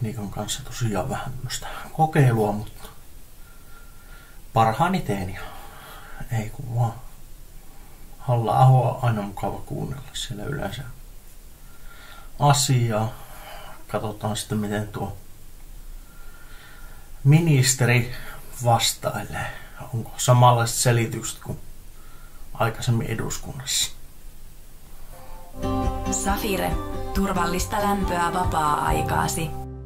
tekniikan kanssa tosiaan vähän tämmöistä kokeilua, mutta parhaani teen ja ei kun vaan. Halla-ahoa on aina mukava kuunnella siellä yleensä asiaa. Katsotaan sitten miten tuo ministeri vastailee. Onko samanlaiset selitykset kuin aikaisemmin eduskunnassa? Safire. Turvallista lämpöä vapaa-aikaasi.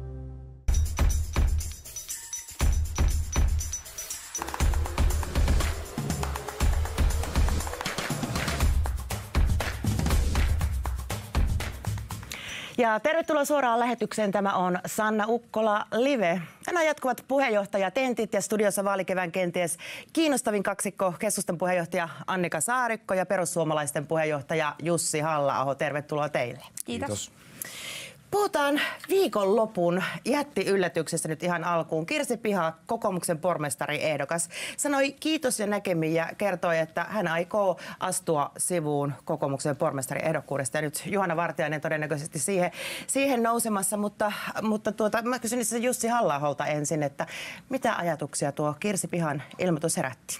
Ja tervetuloa suoraan lähetykseen. Tämä on Sanna Ukkola Live. Tänään jatkuvat puheenjohtajatentit ja studiossa vaalikevään kenties kiinnostavin kaksikko keskustan puheenjohtaja Annika Saarikko ja perussuomalaisten puheenjohtaja Jussi Halla-aho. Tervetuloa teille. Kiitos. Puhutaan viikonlopun jättiyllätyksestä nyt ihan alkuun. Kirsi Piha, kokoomuksen pormestariehdokas, sanoi kiitos ja näkemiin ja kertoi, että hän aikoo astua sivuun kokoomuksen pormestariehdokkuudesta. Ja nyt Juhana Vartiainen todennäköisesti siihen nousemassa, mutta mä kysyn itse Jussi Halla-aholta ensin, että mitä ajatuksia tuo Kirsi Pihan ilmoitus herätti?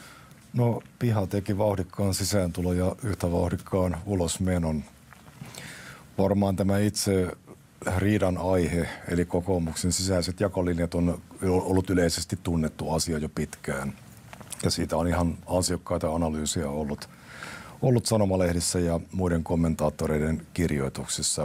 No, Piha teki vauhdikkaan sisääntulo ja yhtä vauhdikkaan ulosmenon. Varmaan tämä itse riidan aihe, eli kokoomuksen sisäiset jakolinjat, on ollut yleisesti tunnettu asia jo pitkään. Ja siitä on ihan ansiokkaita analyysiä ollut sanomalehdissä ja muiden kommentaattoreiden kirjoituksissa.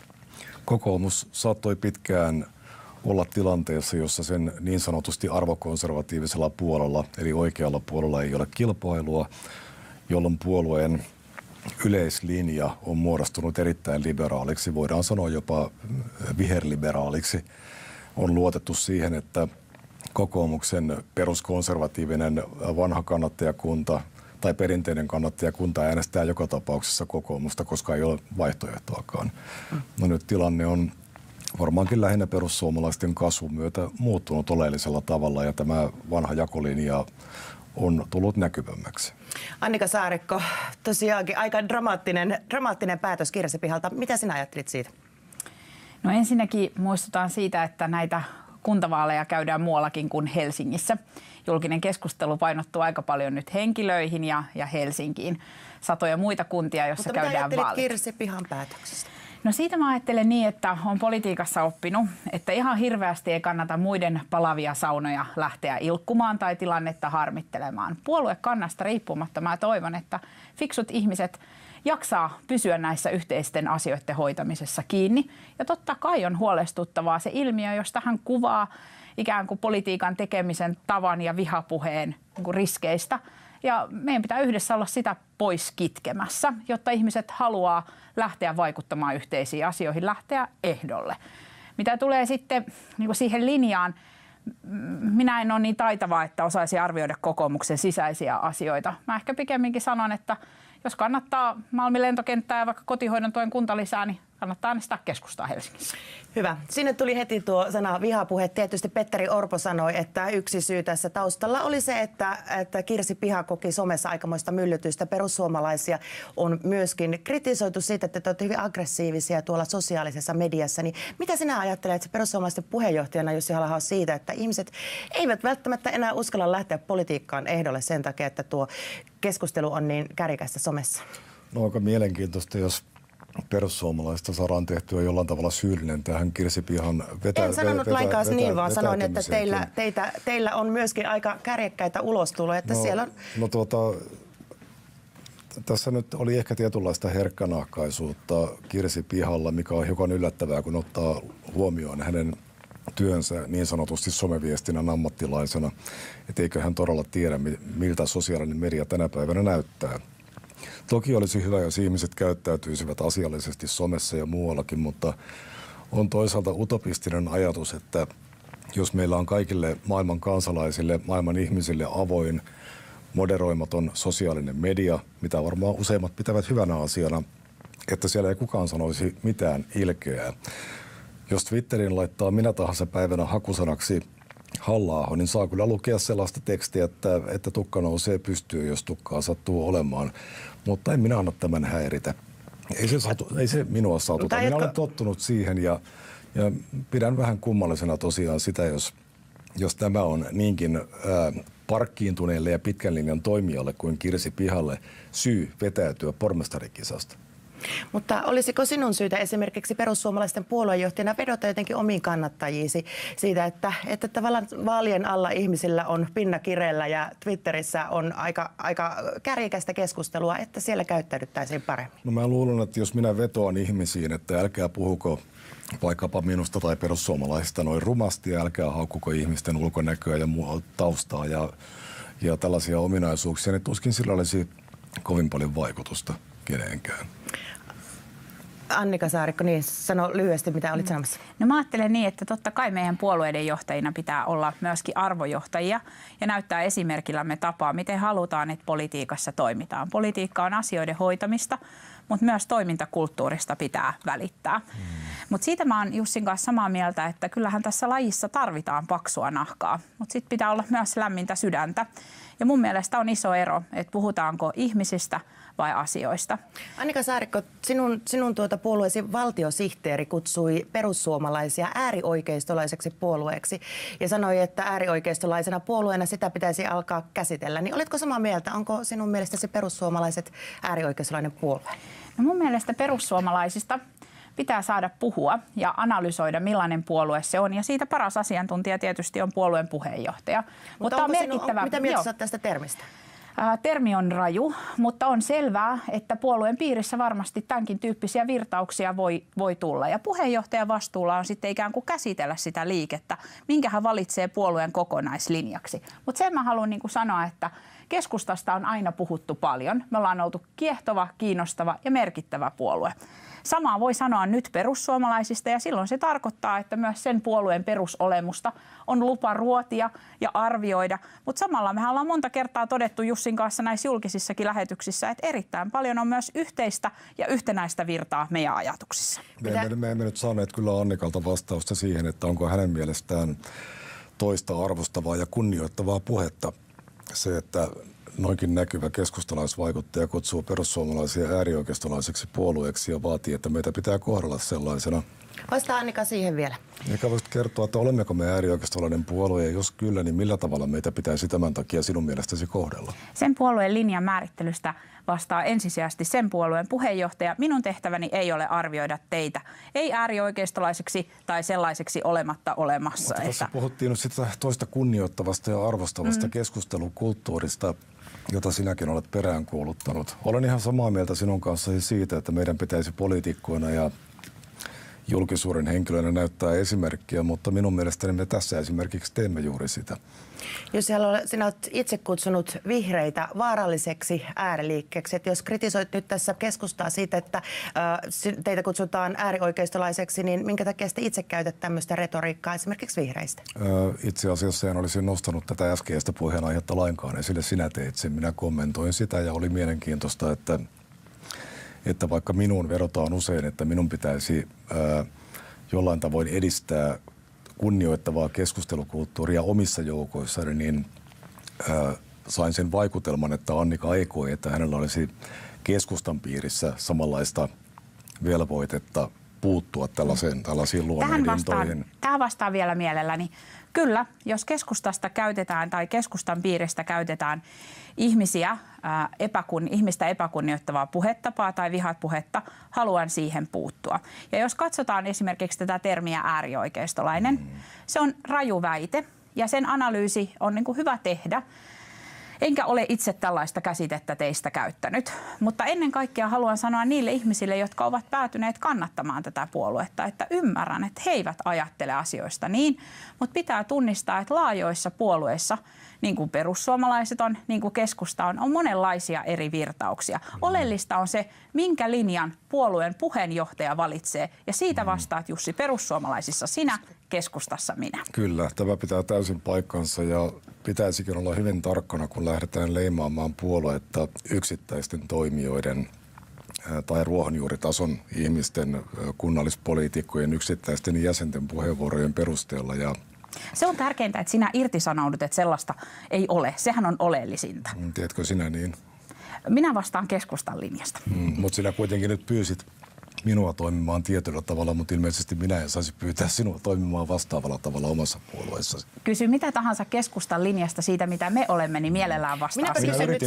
Kokoomus saattoi pitkään olla tilanteessa, jossa sen niin sanotusti arvokonservatiivisella puolella, eli oikealla puolella ei ole kilpailua, jolloin puolueen yleislinja on muodostunut erittäin liberaaliksi, voidaan sanoa jopa viherliberaaliksi. On luotettu siihen, että kokoomuksen peruskonservatiivinen vanha kannattajakunta tai perinteinen kannattajakunta äänestää joka tapauksessa kokoomusta, koska ei ole vaihtoehtoakaan. No nyt tilanne on varmaankin lähinnä perussuomalaisten kasvun myötä muuttunut oleellisella tavalla ja tämä vanha jakolinja on tullut näkyvämmäksi. Annika Saarikko, tosiaankin aika dramaattinen päätös Kirsi Pihalta. Mitä sinä ajattelit siitä? No ensinnäkin muistutaan siitä, että näitä kuntavaaleja käydään muuallakin kuin Helsingissä. Julkinen keskustelu painottuu aika paljon nyt henkilöihin ja Helsinkiin. Satoja muita kuntia, joissa käydään vaalit. Mutta mitä ajattelit Kirsi Pihan päätöksestä? No siitä mä ajattelen niin, että on politiikassa oppinut, että ihan hirveästi ei kannata muiden palavia saunoja lähteä ilkkumaan tai tilannetta harmittelemaan. Puoluekannasta riippumatta mä toivon, että fiksut ihmiset jaksaa pysyä näissä yhteisten asioiden hoitamisessa kiinni. Ja totta kai on huolestuttavaa se ilmiö, josta hän kuvaa ikään kuin politiikan tekemisen tavan ja vihapuheen riskeistä. Ja meidän pitää yhdessä olla sitä pois kitkemässä, jotta ihmiset haluaa lähteä vaikuttamaan yhteisiin asioihin, lähteä ehdolle. Mitä tulee sitten niin siihen linjaan, minä en ole niin taitava, että osaisin arvioida kokoomuksen sisäisiä asioita. Mä ehkä pikemminkin sanon, että jos kannattaa Malmin lentokenttää ja vaikka kotihoidon tuen kuntalisää, niin kannattaa äänestää keskustaa Helsingissä. Hyvä. Sinne tuli heti tuo sana vihapuhe. Tietysti Petteri Orpo sanoi, että yksi syy tässä taustalla oli se, että Kirsi Piha koki somessa aikamoista myllytystä. Perussuomalaisia on myöskin kritisoitu siitä, että te olette hyvin aggressiivisia tuolla sosiaalisessa mediassa. Niin mitä sinä ajattelet perussuomalaisten puheenjohtajana Jussi Halla-aho siitä, että ihmiset eivät välttämättä enää uskalla lähteä politiikkaan ehdolle sen takia, että tuo keskustelu on niin kärjekästä somessa? No aika mielenkiintoista, jos perussuomalaista saadaan tehtyä jollain tavalla syyllinen tähän Kirsi Pihan En sanonut lainkaan niin, vaan sanoin, että teillä on myöskin aika kärjekkäitä ulostuloja. Että siellä on... Tässä nyt oli ehkä tietynlaista herkkänahkaisuutta Kirsi Pihalla, mikä on hiukan yllättävää, kun ottaa huomioon hänen työnsä niin sanotusti someviestinnän ammattilaisena. Että eikö hän todella tiedä, miltä sosiaalinen media tänä päivänä näyttää. Toki olisi hyvä, jos ihmiset käyttäytyisivät asiallisesti somessa ja muuallakin, mutta on toisaalta utopistinen ajatus, että jos meillä on kaikille maailman kansalaisille, maailman ihmisille avoin, moderoimaton sosiaalinen media, mitä varmaan useimmat pitävät hyvänä asiana, että siellä ei kukaan sanoisi mitään ilkeää. Jos Twitterin laittaa minä tahansa päivänä hakusanaksi Halla-aho, niin saa kyllä lukea sellaista tekstiä, että tukka nousee pystyyn, jos tukkaa sattuu olemaan. Mutta en minä anna tämän häiritä. Ei se minua satuta. Minä olen tottunut siihen ja Ja pidän vähän kummallisena tosiaan sitä, jos tämä on niinkin parkkiintuneelle ja pitkän linjan toimijalle kuin Kirsi Pihalle syy vetäytyä pormestarikisasta. Mutta olisiko sinun syytä esimerkiksi perussuomalaisten puoluejohtajana vedota jotenkin omiin kannattajiisi siitä, että tavallaan vaalien alla ihmisillä on pinna kireellä ja Twitterissä on aika kärjekästä keskustelua, että siellä käyttäydyttäisiin paremmin? No mä luulen, että jos minä vetoan ihmisiin, että älkää puhuko vaikkapa minusta tai perussuomalaisista noin rumasti ja älkää haukkuko ihmisten ulkonäköä ja muuta taustaa ja tällaisia ominaisuuksia, niin tuskin sillä olisi kovin paljon vaikutusta keneenkään. Annika Saarikko, niin sano lyhyesti, mitä olit sanomassa. No mä ajattelen niin, että totta kai meidän puolueiden johtajina pitää olla myöskin arvojohtajia ja näyttää esimerkillämme tapaa, miten halutaan, että politiikassa toimitaan. Politiikka on asioiden hoitamista, mutta myös toimintakulttuurista pitää välittää. Mutta siitä mä oon Jussin kanssa samaa mieltä, että kyllähän tässä lajissa tarvitaan paksua nahkaa, mutta sitten pitää olla myös lämmintä sydäntä. Ja mun mielestä on iso ero, että puhutaanko ihmisistä vai asioista. Annika Saarikko, sinun puolueesi valtiosihteeri kutsui perussuomalaisia äärioikeistolaiseksi puolueeksi ja sanoi, että äärioikeistolaisena puolueena sitä pitäisi alkaa käsitellä. Niin oletko samaa mieltä? Onko sinun mielestäsi perussuomalaiset äärioikeistolainen puolue? No mun mielestä perussuomalaisista pitää saada puhua ja analysoida, millainen puolue se on. Ja siitä paras asiantuntija tietysti on puolueen puheenjohtaja. Mutta on merkittävä. Mitä mieltä saat tästä termistä? Termi on raju, mutta on selvää, että puolueen piirissä varmasti tämänkin tyyppisiä virtauksia voi tulla. Ja puheenjohtajan vastuulla on sitten ikään kuin käsitellä sitä liikettä, minkä hän valitsee puolueen kokonaislinjaksi. Mutta sen mä haluan sanoa, että keskustasta on aina puhuttu paljon. Me ollaan oltu kiehtova, kiinnostava ja merkittävä puolue. Samaa voi sanoa nyt perussuomalaisista ja silloin se tarkoittaa, että myös sen puolueen perusolemusta on lupa ruotia ja arvioida. Mutta samalla me ollaan monta kertaa todettu Jussin kanssa näissä julkisissakin lähetyksissä, että erittäin paljon on myös yhteistä ja yhtenäistä virtaa meidän ajatuksissa. Me emme nyt saaneet kyllä Annikalta vastausta siihen, että onko hänen mielestään toista arvostavaa ja kunnioittavaa puhetta se, että noinkin näkyvä keskustalaisvaikuttaja kutsuu perussuomalaisia äärioikeistolaiseksi puolueeksi ja vaatii, että meitä pitää kohdella sellaisena. Vastaa Annika siihen vielä. Eikä voisit kertoa, että olemmeko me äärioikeistolainen puolue ja jos kyllä, niin millä tavalla meitä pitäisi tämän takia sinun mielestäsi kohdella? Sen puolueen linjan määrittelystä vastaa ensisijaisesti sen puolueen puheenjohtaja. Minun tehtäväni ei ole arvioida teitä. Ei äärioikeistolaiseksi tai sellaiseksi olematta olemassa. Mutta tässä puhuttiin nyt sitä toista kunnioittavasta ja arvostavasta keskustelukulttuurista, jota sinäkin olet peräänkuuluttanut. Olen ihan samaa mieltä sinun kanssasi siitä, että meidän pitäisi poliitikkoina ja julkisuuden henkilöinä näyttää esimerkkiä, mutta minun mielestäni me tässä esimerkiksi teemme juuri sitä. Jos sinä olet itse kutsunut vihreitä vaaralliseksi ääriliikkeeksi, että jos kritisoit nyt tässä keskustaa siitä, että teitä kutsutaan äärioikeistolaiseksi, niin minkä takia sitten itse käytät tämmöistä retoriikkaa esimerkiksi vihreistä? Itse asiassa en olisi nostanut tätä äskeistä puheenaihetta lainkaan esille. Sinä teit sen, minä kommentoin sitä ja oli mielenkiintoista, että vaikka minuun vedotaan usein, että minun pitäisi jollain tavoin edistää kunnioittavaa keskustelukulttuuria omissa joukoissani, niin sain sen vaikutelman, että Annika ei koe, että hänellä olisi keskustan piirissä samanlaista velvoitetta puuttua tällaisiin luonnonlintoihin. Tähän vastaan vielä mielelläni. Kyllä, jos keskustasta käytetään tai keskustan piiristä käytetään ihmistä epäkunnioittavaa puhetapaa tai vihapuhetta, haluan siihen puuttua. Ja jos katsotaan esimerkiksi tätä termiä äärioikeistolainen, se on raju väite ja sen analyysi on hyvä tehdä. Enkä ole itse tällaista käsitettä teistä käyttänyt, mutta ennen kaikkea haluan sanoa niille ihmisille, jotka ovat päätyneet kannattamaan tätä puoluetta, että ymmärrän, että he eivät ajattele asioista niin, mutta pitää tunnistaa, että laajoissa puolueissa, niin kuin perussuomalaiset on, niin kuin keskusta on monenlaisia eri virtauksia. Oleellista on se, minkä linjan puolueen puheenjohtaja valitsee, ja siitä vastaat Jussi perussuomalaisissa sinä, keskustassa minä. Kyllä, tämä pitää täysin paikkansa ja pitäisikin olla hyvin tarkkana, kun lähdetään leimaamaan puoluetta yksittäisten toimijoiden tai ruohonjuuritason ihmisten, kunnallispoliitikkojen, yksittäisten jäsenten puheenvuorojen perusteella. Se on tärkeintä, että sinä irtisanoudut, että sellaista ei ole. Sehän on oleellisinta. Tiedätkö sinä niin? Minä vastaan keskustan linjasta. Mutta sinä kuitenkin nyt pyysit minua toimimaan tietyllä tavalla, mutta ilmeisesti minä en saisi pyytää sinua toimimaan vastaavalla tavalla omassa puolueessasi. Kysy mitä tahansa keskustan linjasta siitä, mitä me olemme, niin mielellään vastaan.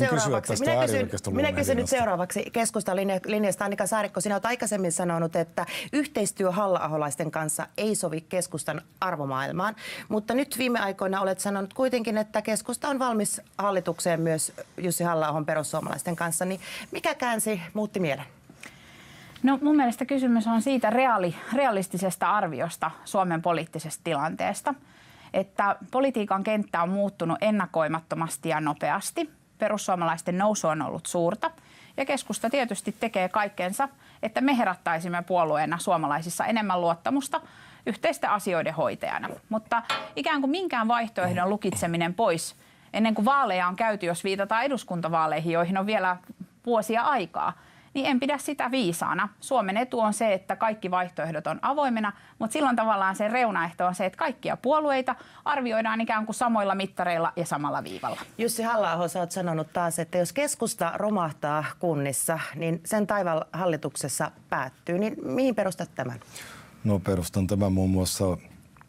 Minä kysyn nyt seuraavaksi keskustan linjasta. Annika Saarikko, sinä olet aikaisemmin sanonut, että yhteistyö halla-aholaisten kanssa ei sovi keskustan arvomaailmaan, mutta nyt viime aikoina olet sanonut kuitenkin, että keskusta on valmis hallitukseen myös Jussi Halla-ahon perussuomalaisten kanssa, niin mikä muutti mielen? No mun mielestä kysymys on siitä realistisesta arviosta Suomen poliittisesta tilanteesta, että politiikan kenttä on muuttunut ennakoimattomasti ja nopeasti. Perussuomalaisten nousu on ollut suurta ja keskusta tietysti tekee kaikkensa, että me herättäisimme puolueena suomalaisissa enemmän luottamusta yhteisten asioiden hoitajana. Mutta ikään kuin minkään vaihtoehdon lukitseminen pois ennen kuin vaaleja on käyty, jos viitataan eduskuntavaaleihin, joihin on vielä vuosia aikaa, niin en pidä sitä viisaana. Suomen etu on se, että kaikki vaihtoehdot on avoimena, mutta silloin tavallaan se reunaehto on se, että kaikkia puolueita arvioidaan ikään kuin samoilla mittareilla ja samalla viivalla. Jussi Halla-aho, sä oot sanonut taas, että jos keskusta romahtaa kunnissa, niin sen taival hallituksessa päättyy. Niin mihin perustat tämän? No perustan tämän muun muassa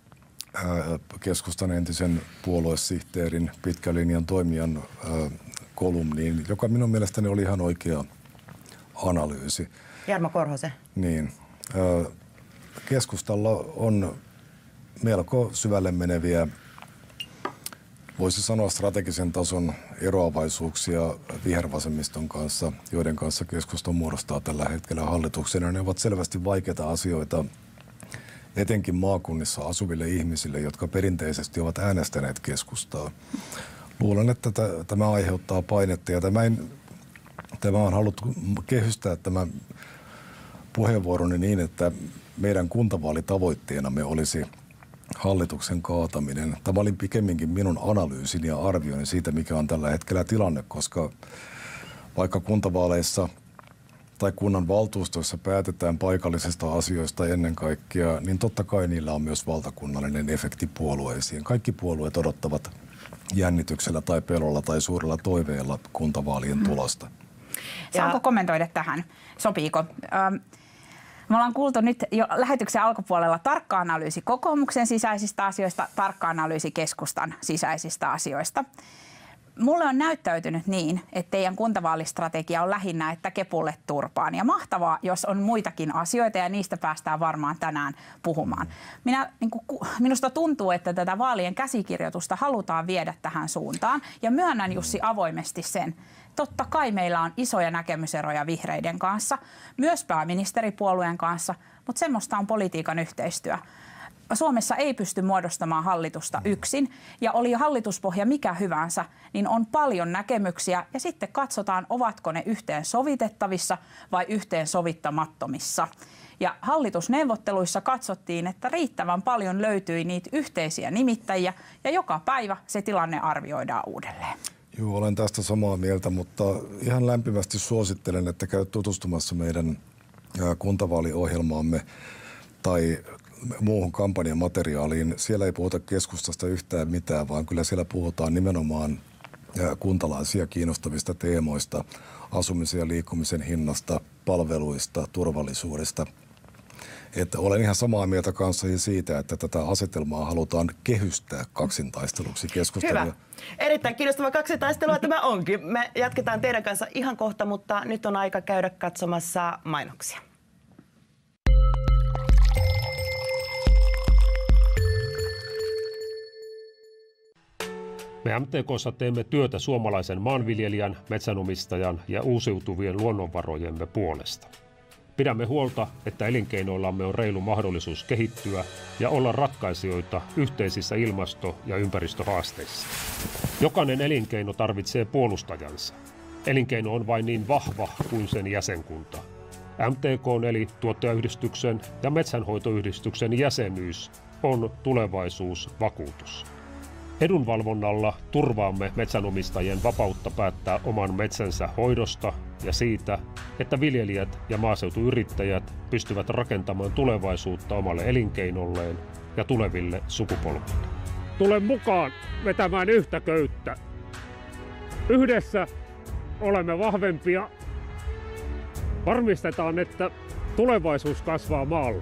keskustan entisen puoluesihteerin pitkän linjan toimijan kolumniin, joka minun mielestäni oli ihan oikea analyysi. Jarmo Korhosen. Niin. Keskustalla on melko syvälle meneviä, voisi sanoa strategisen tason eroavaisuuksia vihervasemmiston kanssa, joiden kanssa keskusta muodostaa tällä hetkellä hallituksen. Ja ne ovat selvästi vaikeita asioita, etenkin maakunnissa asuville ihmisille, jotka perinteisesti ovat äänestäneet keskustaa. Luulen, että tämä aiheuttaa painetta ja tämä on haluttu kehystää tämä puheenvuoroni niin, että meidän kuntavaalitavoitteenamme olisi hallituksen kaataminen. Tämä oli pikemminkin minun analyysin ja arvioni siitä, mikä on tällä hetkellä tilanne, koska vaikka kuntavaaleissa tai kunnan valtuustoissa päätetään paikallisista asioista ennen kaikkea, niin totta kai niillä on myös valtakunnallinen efekti puolueisiin. Kaikki puolueet odottavat jännityksellä tai pelolla tai suurella toiveella kuntavaalien tulosta. Saanko kommentoida tähän? Sopiiko? Me ollaan kuultu nyt jo lähetyksen alkupuolella tarkka analyysi kokoomuksen sisäisistä asioista, tarkka analyysi keskustan sisäisistä asioista. Mulle on näyttäytynyt niin, että teidän kuntavaalistrategia on lähinnä, että kepulle turpaan. Ja mahtavaa, jos on muitakin asioita ja niistä päästään varmaan tänään puhumaan. Minusta tuntuu, että tätä vaalien käsikirjoitusta halutaan viedä tähän suuntaan. Ja myönnän Jussi avoimesti sen. Totta kai meillä on isoja näkemyseroja vihreiden kanssa, myös pääministeripuolueen kanssa, mutta semmoista on politiikan yhteistyö. Suomessa ei pysty muodostamaan hallitusta yksin ja oli hallituspohja mikä hyvänsä, niin on paljon näkemyksiä ja sitten katsotaan, ovatko ne yhteen sovitettavissa vai yhteen sovittamattomissa. Ja hallitusneuvotteluissa katsottiin, että riittävän paljon löytyi niitä yhteisiä nimittäjiä ja joka päivä se tilanne arvioidaan uudelleen. Joo, olen tästä samaa mieltä, mutta ihan lämpimästi suosittelen, että käy tutustumassa meidän kuntavaaliohjelmaamme tai muuhun kampanjamateriaaliin. Siellä ei puhuta keskustasta yhtään mitään, vaan kyllä siellä puhutaan nimenomaan kuntalaisia kiinnostavista teemoista, asumisen ja liikkumisen hinnasta, palveluista, turvallisuudesta. Että olen ihan samaa mieltä kanssani siitä, että tätä asetelmaa halutaan kehystää kaksintaisteluksi keskustelua. Hyvä. Erittäin kiinnostava kaksitaistelua tämä onkin. Me jatketaan teidän kanssa ihan kohta, mutta nyt on aika käydä katsomassa mainoksia. Me MTK:ssa teemme työtä suomalaisen maanviljelijän, metsänomistajan ja uusiutuvien luonnonvarojemme puolesta. Pidämme huolta, että elinkeinoillamme on reilu mahdollisuus kehittyä ja olla ratkaisijoita yhteisissä ilmasto- ja ympäristöhaasteissa. Jokainen elinkeino tarvitsee puolustajansa. Elinkeino on vain niin vahva kuin sen jäsenkunta. MTK:n eli tuottajayhdistyksen ja metsänhoitoyhdistyksen jäsenyys on tulevaisuusvakuutus. Edunvalvonnalla turvaamme metsänomistajien vapautta päättää oman metsänsä hoidosta ja siitä, että viljelijät ja maaseutuyrittäjät pystyvät rakentamaan tulevaisuutta omalle elinkeinolleen ja tuleville sukupolville. Tule mukaan vetämään yhtä köyttä. Yhdessä olemme vahvempia. Varmistetaan, että Tulevaisuus kasvaa maalla.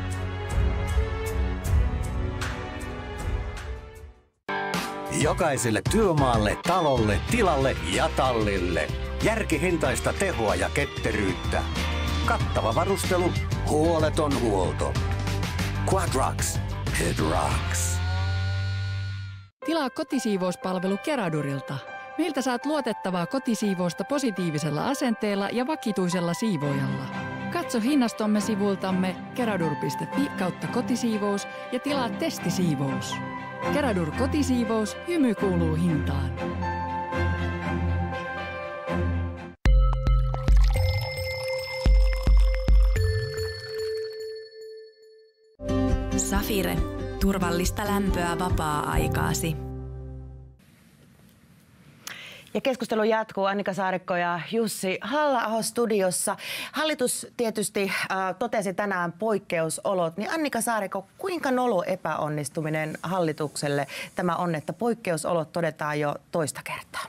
Jokaiselle työmaalle, talolle, tilalle ja tallille. Järkihintaista tehoa ja ketteryyttä. Kattava varustelu, huoleton huolto. Quadrox. It rocks. Tilaa kotisiivouspalvelu Keradurilta. Meiltä saat luotettavaa kotisiivousta positiivisella asenteella ja vakituisella siivoojalla. Katso hinnastomme sivultamme keradur.fi/kotisiivous ja tilaa testisiivous. Keradur kotisiivous, hymy kuuluu hintaan. Safire. Turvallista lämpöä vapaa-aikaasi. Ja keskustelu jatkuu. Annika Saarikko ja Jussi Halla-aho studiossa. Hallitus tietysti totesi tänään poikkeusolot. Niin Annika Saarikko, kuinka nolo epäonnistuminen hallitukselle tämä on, että poikkeusolot todetaan jo toista kertaa?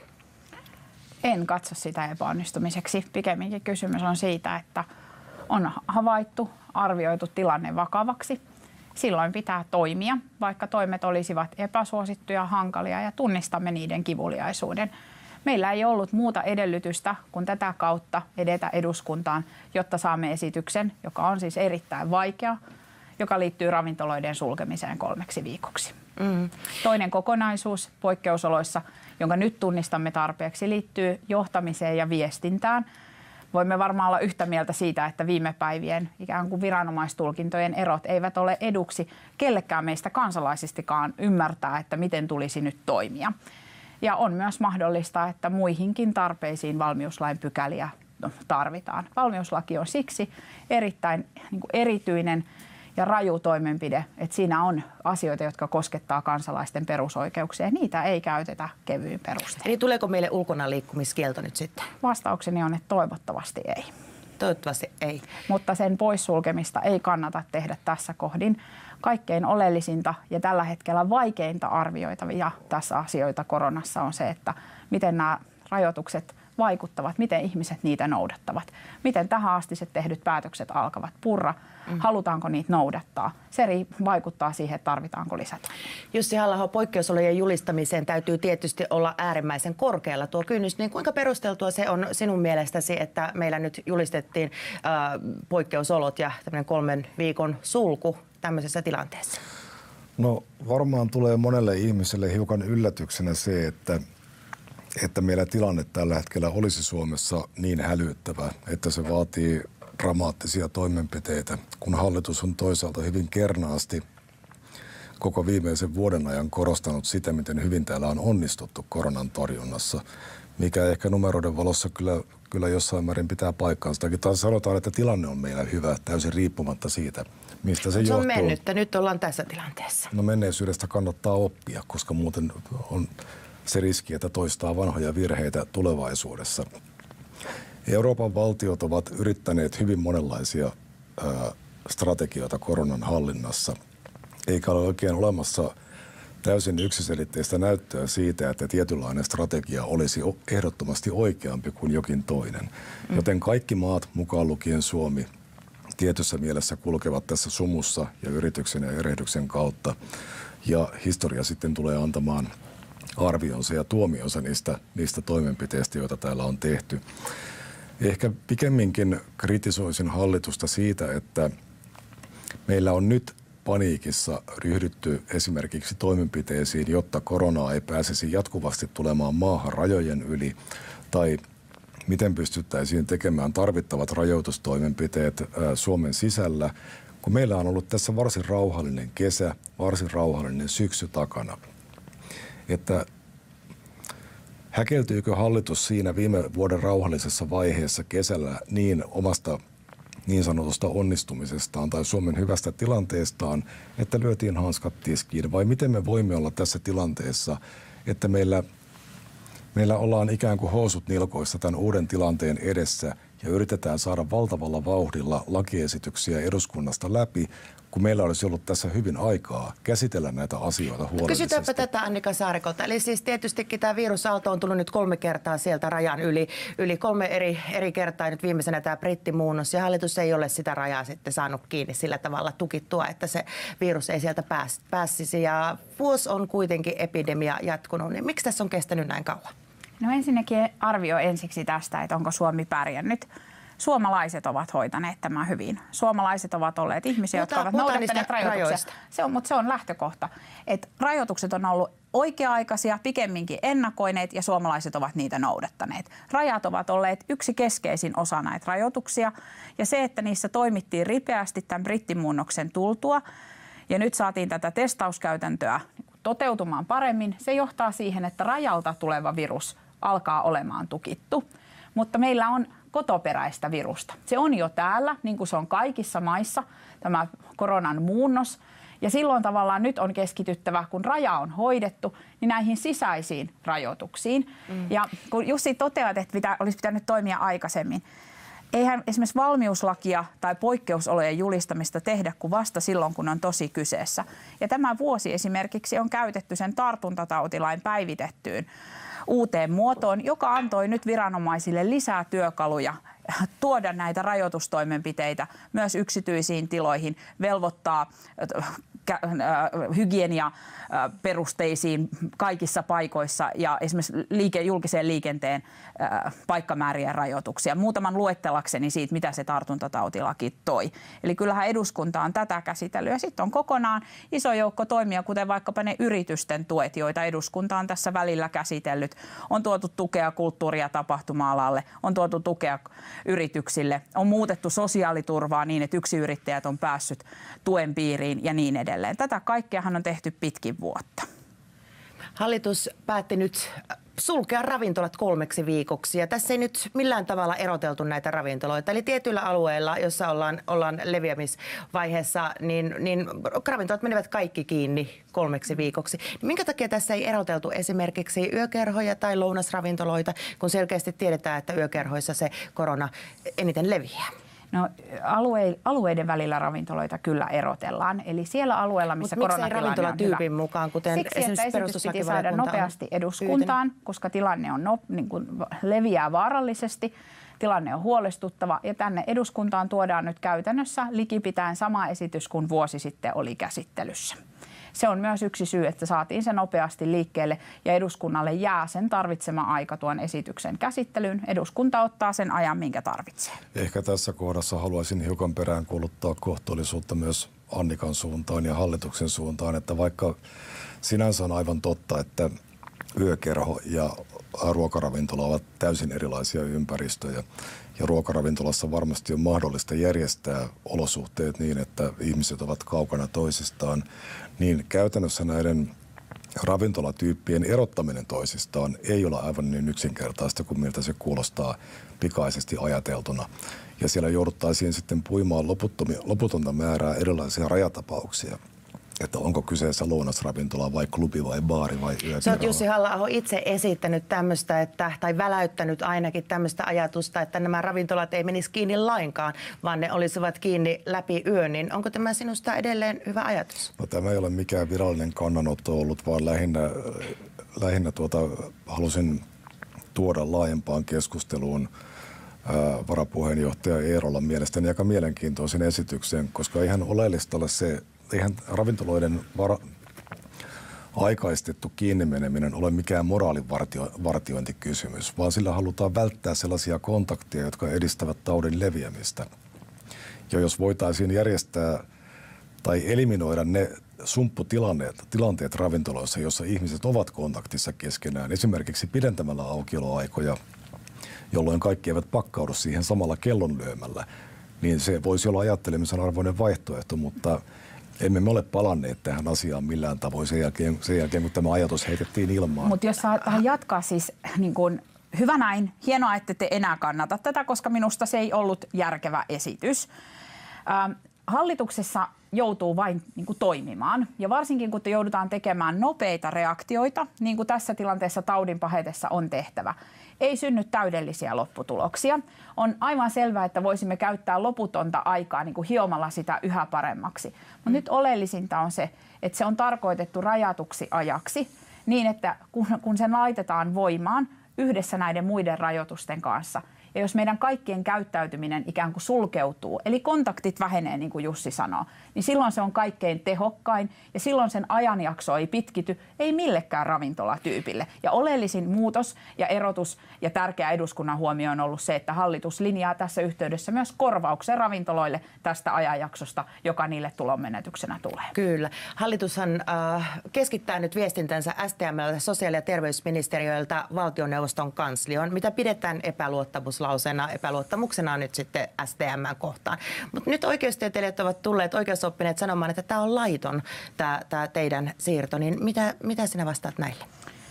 En katso sitä epäonnistumiseksi. Pikemminkin kysymys on siitä, että on havaittu, arvioitu tilanne vakavaksi. Silloin pitää toimia, vaikka toimet olisivat epäsuosittuja, hankalia ja tunnistamme niiden kivuliaisuuden. Meillä ei ollut muuta edellytystä kuin tätä kautta edetä eduskuntaan, jotta saamme esityksen, joka on siis erittäin vaikea, joka liittyy ravintoloiden sulkemiseen 3 viikoksi. Toinen kokonaisuus poikkeusoloissa, jonka nyt tunnistamme tarpeeksi, liittyy johtamiseen ja viestintään. Voimme varmaan olla yhtä mieltä siitä, että viime päivien ikään kuin viranomaistulkintojen erot eivät ole eduksi kellekään meistä kansalaisistikaan ymmärtää, että miten tulisi nyt toimia. Ja on myös mahdollista, että muihinkin tarpeisiin valmiuslain pykäliä tarvitaan. Valmiuslaki on siksi erittäin erityinen ja raju toimenpide, että siinä on asioita, jotka koskettaa kansalaisten perusoikeuksia. Niitä ei käytetä kevyin perustein. Eli tuleeko meille ulkonaliikkumiskielto nyt sitten? Vastaukseni on, että toivottavasti ei. Toivottavasti ei. Mutta sen poissulkemista ei kannata tehdä tässä kohdin. Kaikkein oleellisinta ja tällä hetkellä vaikeinta arvioitavia tässä asioita koronassa on se, että miten nämä rajoitukset vaikuttavat, miten ihmiset niitä noudattavat, miten tähän astiset tehdyt päätökset alkavat purra, halutaanko niitä noudattaa. Se vaikuttaa siihen, että tarvitaanko lisätoimia. Jussi Halla-aho, poikkeusolojen julistamiseen täytyy tietysti olla äärimmäisen korkealla tuo kynnys. Niin kuinka perusteltua se on sinun mielestäsi, että meillä nyt julistettiin poikkeusolot ja tämmöinen 3 viikon sulku tämmöisessä tilanteessa? No varmaan tulee monelle ihmiselle hiukan yllätyksenä se, että meillä tilanne tällä hetkellä olisi Suomessa niin hälyttävä, että se vaatii dramaattisia toimenpiteitä, kun hallitus on toisaalta hyvin kernaasti koko viimeisen vuoden ajan korostanut sitä, miten hyvin täällä on onnistuttu koronan torjunnassa, mikä ehkä numeroiden valossa kyllä jossain määrin pitää paikkaansa. Taas sanotaan, että tilanne on meillä hyvä, täysin riippumatta siitä, mistä se johtuu. Se on mennyttä, nyt ollaan tässä tilanteessa. No menneisyydestä kannattaa oppia, koska muuten on se riski, että toistaa vanhoja virheitä tulevaisuudessa. Euroopan valtiot ovat yrittäneet hyvin monenlaisia strategioita koronan hallinnassa, eikä ole oikein olemassa täysin yksiselitteistä näyttöä siitä, että tietynlainen strategia olisi ehdottomasti oikeampi kuin jokin toinen. Joten kaikki maat, mukaan lukien Suomi, tietyssä mielessä kulkevat tässä sumussa ja yrityksen ja erehdyksen kautta. Ja historia sitten tulee antamaan arvionsa ja tuomionsa niistä toimenpiteistä, joita täällä on tehty. Ehkä pikemminkin kritisoisin hallitusta siitä, että meillä on nyt paniikissa ryhdytty esimerkiksi toimenpiteisiin, jotta koronaa ei pääsisi jatkuvasti tulemaan maahan rajojen yli, tai miten pystyttäisiin tekemään tarvittavat rajoitustoimenpiteet Suomen sisällä, kun meillä on ollut tässä varsin rauhallinen kesä, varsin rauhallinen syksy takana. Että häkeltyykö hallitus siinä viime vuoden rauhallisessa vaiheessa kesällä niin omasta niin sanotusta onnistumisestaan tai Suomen hyvästä tilanteestaan, että lyötiin hanskat tiskiin, vai miten me voimme olla tässä tilanteessa, että meillä ollaan ikään kuin housut nilkoissa tämän uuden tilanteen edessä ja yritetään saada valtavalla vauhdilla lakiesityksiä eduskunnasta läpi, kun meillä olisi ollut tässä hyvin aikaa käsitellä näitä asioita huolellisesti. Kysytäänpä tätä Annika Saarikolta. Eli siis tietystikin tämä virusaalto on tullut nyt 3 kertaa sieltä rajan yli 3 eri kertaa. Nyt viimeisenä tämä brittimuunnos ja hallitus ei ole sitä rajaa sitten saanut kiinni sillä tavalla tukittua, että se virus ei sieltä pääsisi. Ja vuosi on kuitenkin epidemia jatkunut. Niin miksi tässä on kestänyt näin kauan? No ensinnäkin arvio ensiksi tästä, että onko Suomi pärjännyt. Suomalaiset ovat hoitaneet tämän hyvin. Suomalaiset ovat olleet ihmisiä, jotka ovat noudattaneet rajoituksia. Se on lähtökohta. Että rajoitukset on ollut oikea-aikaisia, pikemminkin ennakoineet ja suomalaiset ovat niitä noudattaneet. Rajat ovat olleet yksi keskeisin osa näitä rajoituksia ja se, että niissä toimittiin ripeästi tämän brittimuunnoksen tultua ja nyt saatiin tätä testauskäytäntöä toteutumaan paremmin, se johtaa siihen, että rajalta tuleva virus alkaa olemaan tukittu, mutta meillä on kotoperäistä virusta. Se on jo täällä, niin kuin se on kaikissa maissa, tämä koronan muunnos. Ja silloin tavallaan nyt on keskityttävä, kun raja on hoidettu, niin näihin sisäisiin rajoituksiin. Ja kun Jussi toteat, että olisi pitänyt toimia aikaisemmin, eihän esimerkiksi valmiuslakia tai poikkeusolojen julistamista tehdä kuin vasta silloin, kun on tosi kyseessä. Ja tämä vuosi esimerkiksi on käytetty sen tartuntatautilain päivitettyyn uuteen muotoon, joka antoi nyt viranomaisille lisää työkaluja tuoda näitä rajoitustoimenpiteitä myös yksityisiin tiloihin, velvoittaa hygieniaperusteisiin kaikissa paikoissa ja esimerkiksi julkiseen liikenteen paikkamäärien rajoituksia. Muutaman luettelakseni siitä, mitä se tartuntatautilaki toi. Eli kyllähän eduskunta on tätä käsitellyt ja sitten on kokonaan iso joukko toimia, kuten vaikkapa ne yritysten tuet, joita eduskunta on tässä välillä käsitellyt. On tuotu tukea kulttuuri- ja tapahtuma-alalle, on tuotu tukea yrityksille, on muutettu sosiaaliturvaa niin, että yksinyrittäjät on päässyt tuen piiriin ja niin edelleen. Tätä kaikkeahan on tehty pitkin vuotta. Hallitus päätti nyt sulkea ravintolat 3 viikoksi ja tässä ei nyt millään tavalla eroteltu näitä ravintoloita. Eli tietyillä alueilla, jossa ollaan leviämisvaiheessa, niin ravintolat menevät kaikki kiinni 3 viikoksi. Minkä takia tässä ei eroteltu esimerkiksi yökerhoja tai lounasravintoloita, kun selkeästi tiedetään, että yökerhoissa se korona eniten leviää? No, alueiden välillä ravintoloita kyllä erotellaan. Eli siellä alueella, missä koronatilanne on hyvä. Miksi ei ravintolatyypin mukaan, kuten siksi, esimerkiksi että esitys piti saada nopeasti eduskuntaan, koska tilanne on leviää vaarallisesti. Tilanne on huolestuttava ja tänne eduskuntaan tuodaan nyt käytännössä likipitäen sama esitys kuin vuosi sitten oli käsittelyssä. Se on myös yksi syy, että saatiin se nopeasti liikkeelle ja eduskunnalle jää sen tarvitsema aika tuon esityksen käsittelyyn. Eduskunta ottaa sen ajan, minkä tarvitsee. Ehkä tässä kohdassa haluaisin hiukan peräänkuuluttaa kohtuullisuutta myös Annikan suuntaan ja hallituksen suuntaan, että vaikka sinänsä on aivan totta, että yökerho ja ruokaravintola ovat täysin erilaisia ympäristöjä. Ja ruokaravintolassa varmasti on mahdollista järjestää olosuhteet niin, että ihmiset ovat kaukana toisistaan. Niin käytännössä näiden ravintolatyyppien erottaminen toisistaan ei ole aivan niin yksinkertaista kuin miltä se kuulostaa pikaisesti ajateltuna. Ja siellä jouduttaisiin sitten puimaan loputonta määrää erilaisia rajatapauksia. Että onko kyseessä lounasravintola vai klubi vai baari vai yökerho. Sä oot Jussi Halla-aho itse esittänyt tämmöistä, tai väläyttänyt ainakin tämmöistä ajatusta, että nämä ravintolat ei menisi kiinni lainkaan, vaan ne olisivat kiinni läpi yön. Niin onko tämä sinusta edelleen hyvä ajatus? No, tämä ei ole mikään virallinen kannanotto ollut, vaan lähinnä halusin tuoda laajempaan keskusteluun varapuheenjohtaja Eerolan mielestäni aika mielenkiintoisen esityksen, koska ihan oleellista ole se, eihän ravintoloiden aikaistettu kiinni meneminen ole mikään moraalivartiointikysymys, vaan sillä halutaan välttää sellaisia kontakteja, jotka edistävät taudin leviämistä. Ja jos voitaisiin järjestää tai eliminoida ne sumpputilanteet ravintoloissa, joissa ihmiset ovat kontaktissa keskenään, esimerkiksi pidentämällä aukioloaikoja, jolloin kaikki eivät pakkaudu siihen samalla kellonlyömällä, niin se voisi olla ajattelemisen arvoinen vaihtoehto, mutta emme me ole palanneet tähän asiaan millään tavoin sen jälkeen kun tämä ajatus heitettiin ilmaan. Mutta jos saa jatkaa siis, niin kun, hyvä näin, hienoa, että te enää kannata tätä, koska minusta se ei ollut järkevä esitys. hallituksessa joutuu vain niin kuin toimimaan. Ja varsinkin kun joudutaan tekemään nopeita reaktioita, niin kuin tässä tilanteessa taudin pahetessa on tehtävä, ei synny täydellisiä lopputuloksia. On aivan selvää, että voisimme käyttää loputonta aikaa niin kuin hiomalla sitä yhä paremmaksi. Mutta nyt oleellisinta on se, että se on tarkoitettu rajatuksi ajaksi niin, että kun sen laitetaan voimaan yhdessä näiden muiden rajoitusten kanssa, ja jos meidän kaikkien käyttäytyminen ikään kuin sulkeutuu, eli kontaktit vähenee, niin kuin Jussi sanoo, niin silloin se on kaikkein tehokkain ja silloin sen ajanjakso ei pitkity, ei millekään ravintolatyypille. Ja oleellisin muutos ja erotus ja tärkeä eduskunnan huomio on ollut se, että hallitus linjaa tässä yhteydessä myös korvauksen ravintoloille tästä ajanjaksosta, joka niille tulonmenetyksenä tulee. Kyllä. Hallitushan keskittää nyt viestintänsä STM:ltä sosiaali- ja terveysministeriöltä valtioneuvoston kanslioon, mitä pidetään epäluottamuksena nyt sitten STM:n kohtaan. Mutta nyt oikeustieteilijät ovat tulleet oikeusoppineet sanomaan, että tämä on laiton, tämä teidän siirto. Niin mitä sinä vastaat näille?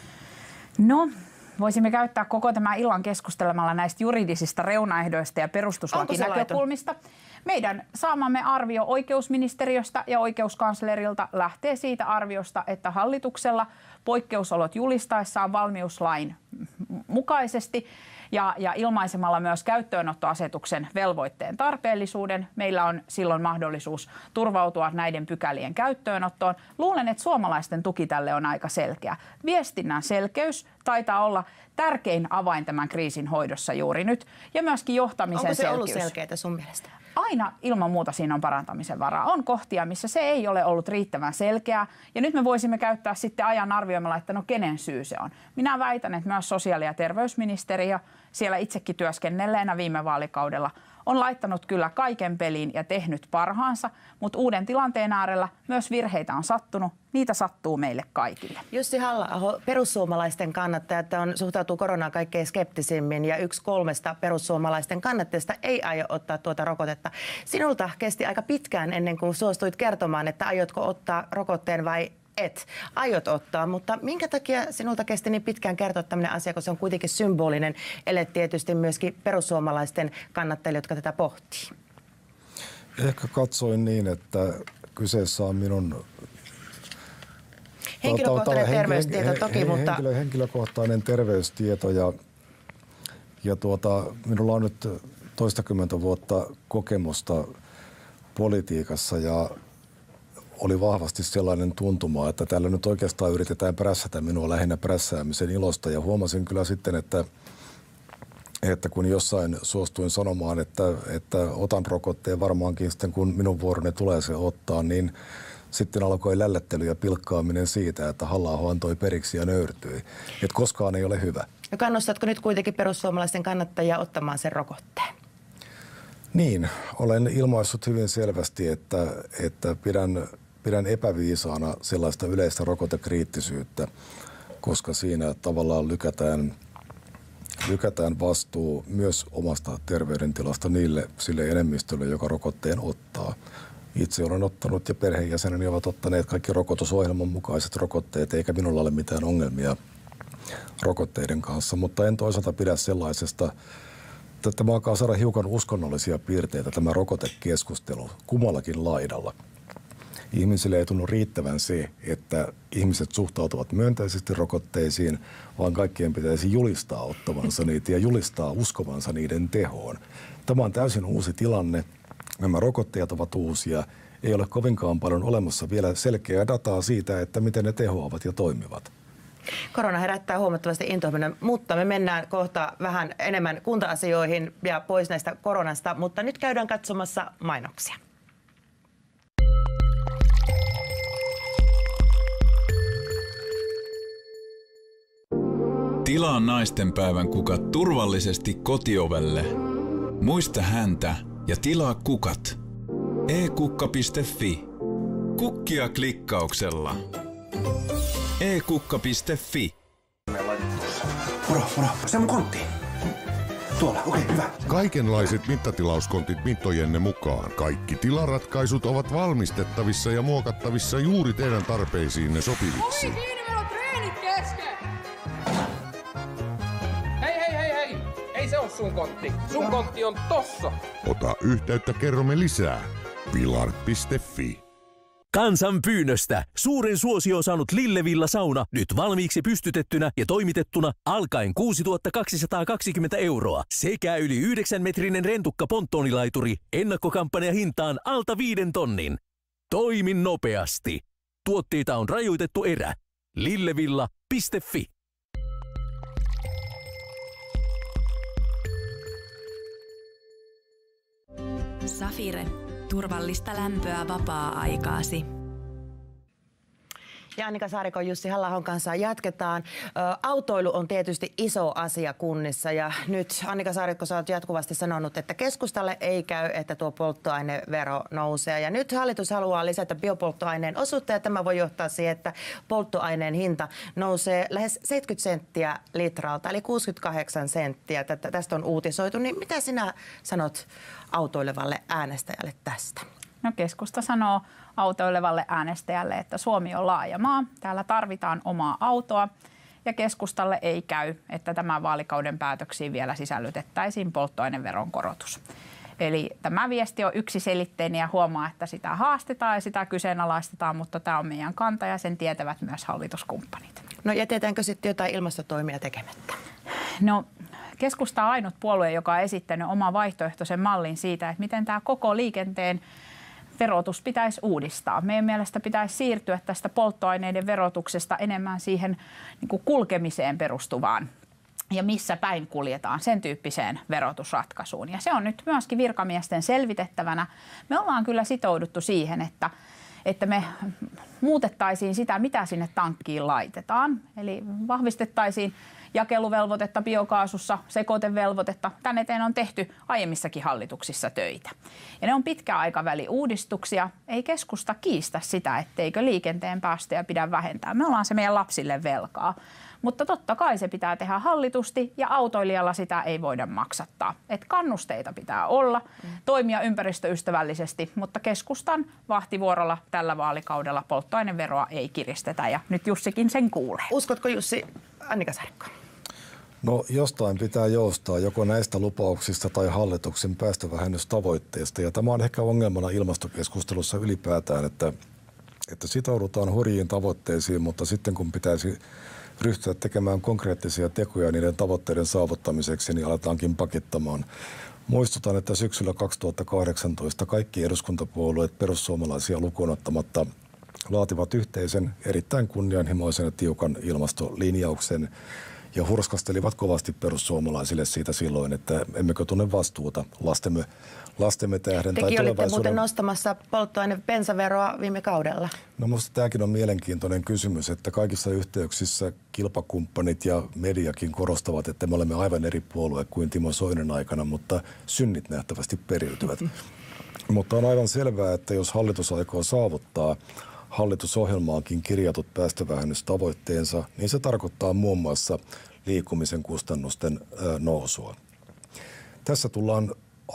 No, voisimme käyttää koko tämän illan keskustelemalla näistä juridisista reunaehdoista ja perustuslakinäkökulmista. Meidän saamamme arvio oikeusministeriöstä ja oikeuskanslerilta lähtee siitä arviosta, että hallituksella poikkeusolot julistaessaan valmiuslain mukaisesti ja ilmaisemalla myös käyttöönottoasetuksen velvoitteen tarpeellisuuden. Meillä on silloin mahdollisuus turvautua näiden pykälien käyttöönottoon. Luulen, että suomalaisten tuki tälle on aika selkeä. Viestinnän selkeys taitaa olla tärkein avain tämän kriisin hoidossa juuri nyt ja myöskin johtamisen selkeys. Onko se ollut selkeää sun mielestä? Aina ilman muuta siinä on parantamisen varaa. On kohtia, missä se ei ole ollut riittävän selkeää. Ja nyt me voisimme käyttää sitten ajan arvioimalla, että no kenen syy se on. Minä väitän, että myös sosiaali- ja terveysministeriö siellä itsekin työskennelleenä viime vaalikaudella on laittanut kyllä kaiken peliin ja tehnyt parhaansa, mutta uuden tilanteen äärellä myös virheitä on sattunut. Niitä sattuu meille kaikille. Jussi Halla-aho, perussuomalaisten kannattajat suhtautuu koronaan kaikkein skeptisimmin ja 1/3 perussuomalaisten kannattajista ei aio ottaa tuota rokotetta. Sinulta kesti aika pitkään ennen kuin suostuit kertomaan, että aiotko ottaa rokotteen vai et. Aiot ottaa, mutta minkä takia sinulta kesti niin pitkään kertoa tämmöinen asia, kun se on kuitenkin symbolinen ele tietysti myöskin perussuomalaisten kannattajille, jotka tätä pohtii? Ehkä katsoin niin, että kyseessä on minun henkilökohtainen terveystieto toki, mutta henkilökohtainen terveystieto ja minulla on nyt toistakymmentä vuotta kokemusta politiikassa ja oli vahvasti sellainen tuntuma, että täällä nyt oikeastaan yritetään prässätä minua lähinnä prässäämisen ilosta ja huomasin kyllä sitten, että kun jossain suostuin sanomaan, että otan rokotteen varmaankin sitten kun minun vuoroni tulee se ottaa, niin sitten alkoi lällättely ja pilkkaaminen siitä, että Halla-aho antoi periksi ja nöyrtyi. Että koskaan ei ole hyvä. Ja kannustatko nyt kuitenkin perussuomalaisten kannattajia ottamaan sen rokotteen? Niin, olen ilmaissut hyvin selvästi, että pidän epäviisaana sellaista yleistä rokotekriittisyyttä, koska siinä tavallaan lykätään vastuu myös omasta terveydentilasta sille enemmistölle, joka rokotteen ottaa. Itse olen ottanut ja perheenjäseneni ovat ottaneet kaikki rokotusohjelman mukaiset rokotteet, eikä minulla ole mitään ongelmia rokotteiden kanssa, mutta en toisaalta pidä sellaisesta, että tämä alkaa saada hiukan uskonnollisia piirteitä tämä rokotekeskustelu kummallakin laidalla. Ihmisille ei tunnu riittävän se, että ihmiset suhtautuvat myönteisesti rokotteisiin, vaan kaikkien pitäisi julistaa ottavansa niitä ja julistaa uskovansa niiden tehoon. Tämä on täysin uusi tilanne. Nämä rokotteet ovat uusia. Ei ole kovinkaan paljon olemassa vielä selkeää dataa siitä, että miten ne tehoavat ja toimivat. Korona herättää huomattavasti intohimoa, mutta me mennään kohta vähän enemmän kunta-asioihin ja pois näistä koronasta, mutta nyt käydään katsomassa mainoksia. Tilaa naistenpäivän kukat turvallisesti kotiovelle. Muista häntä ja tilaa kukat. e-kukka.fi. Kukkia klikkauksella. e-kukka.fi. Moro, se on mun kontti. Tuolla, okei, hyvä. Kaikenlaiset mittatilauskontit mittojenne mukaan. Kaikki tilaratkaisut ovat valmistettavissa ja muokattavissa juuri teidän tarpeisiinne sopiviksi. Ohi, kiinni, meillä on treenit kesken! Hei! Ei se ole sun kontti. Sun kontti on tossa. Ota yhteyttä, kerromme lisää. Pilart.fi. Kansan pyynnöstä suuren suosion saanut Lillevilla sauna nyt valmiiksi pystytettynä ja toimitettuna alkaen 6 220 € sekä yli 9-metrinen rentukka ponttoonilaituri ennakkokampanja hintaan alta 5 tonnin. Toimi nopeasti. Tuotteita on rajoitettu erä. Lillevilla.fi. Safire. Turvallista lämpöä vapaa-aikaasi. Ja Annika Saarikon, Jussi Halla-ahon kanssa jatketaan. Autoilu on tietysti iso asia kunnissa ja nyt Annika Saarikko, sä oot jatkuvasti sanonut, että keskustalle ei käy, että tuo polttoainevero nousee. Ja nyt hallitus haluaa lisätä biopolttoaineen osuutta ja tämä voi johtaa siihen, että polttoaineen hinta nousee lähes 70 senttiä litralta, eli 68 senttiä. Tästä on uutisoitu. Niin mitä sinä sanot autoilevalle äänestäjälle tästä? No keskusta sanoo autoilevalle äänestäjälle, että Suomi on laaja maa, täällä tarvitaan omaa autoa ja keskustalle ei käy, että tämän vaalikauden päätöksiin vielä sisällytettäisiin polttoaineveron korotus. Eli tämä viesti on yksiselitteinen ja huomaa, että sitä haastetaan ja sitä kyseenalaistetaan, mutta tämä on meidän kanta ja sen tietävät myös hallituskumppanit. No jätetäänkö sitten jotain ilmastotoimia tekemättä? No keskusta on ainut puolue, joka on esittänyt oman vaihtoehtoisen mallin siitä, että miten tämä koko liikenteen verotus pitäisi uudistaa. Meidän mielestä pitäisi siirtyä tästä polttoaineiden verotuksesta enemmän siihen niin kuin kulkemiseen perustuvaan ja missä päin kuljetaan, sen tyyppiseen verotusratkaisuun. Ja se on nyt myöskin virkamiesten selvitettävänä. Me ollaan kyllä sitouduttu siihen, että me muutettaisiin sitä, mitä sinne tankkiin laitetaan. Eli vahvistettaisiin jakeluvelvoitetta biokaasussa, sekoitevelvoitetta. Tän eteen on tehty aiemmissakin hallituksissa töitä. Ja ne on pitkän aikavälin uudistuksia. Ei keskusta kiistä sitä, etteikö liikenteen päästöjä pidä vähentää. Me ollaan se meidän lapsille velkaa. Mutta totta kai se pitää tehdä hallitusti ja autoilijalla sitä ei voida maksattaa. Et kannusteita pitää olla, toimia ympäristöystävällisesti, mutta keskustan vahtivuorolla tällä vaalikaudella polttoaineveroa ei kiristetä ja nyt Jussikin sen kuulee. Uskotko Jussi Annika Saarikko? No jostain pitää joustaa joko näistä lupauksista tai hallituksen päästövähennystavoitteista ja tämä on ehkä ongelmana ilmastokeskustelussa ylipäätään, että sitoudutaan hurjiin tavoitteisiin, mutta sitten kun pitäisi ryhtyä tekemään konkreettisia tekoja niiden tavoitteiden saavuttamiseksi, niin aletaankin pakittamaan. Muistutan, että syksyllä 2018 kaikki eduskuntapuolueet perussuomalaisia lukuun ottamatta laativat yhteisen erittäin kunnianhimoisen ja tiukan ilmastolinjauksen ja hurskastelivat kovasti perussuomalaisille siitä silloin, että emmekö tunne vastuuta lastemme tähden. Tekin olitte muuten nostamassa bensaveroa viime kaudella. No minusta tämäkin on mielenkiintoinen kysymys, että kaikissa yhteyksissä kilpakumppanit ja mediakin korostavat, että me olemme aivan eri puolue kuin Timo Soinin aikana, mutta synnit nähtävästi periytyvät. Mutta on aivan selvää, että jos hallitus aikoo saavuttaa hallitusohjelmaankin kirjatut päästövähennystavoitteensa, niin se tarkoittaa muun muassa liikkumisen kustannusten nousua. Tässä tullaan